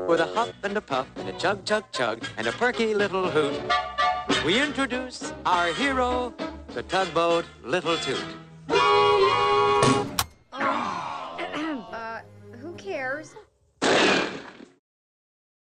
with a hop and a puff and a chug, chug, chug, and a perky little hoot, we introduce our hero, the tugboat Little Toot. Who cares?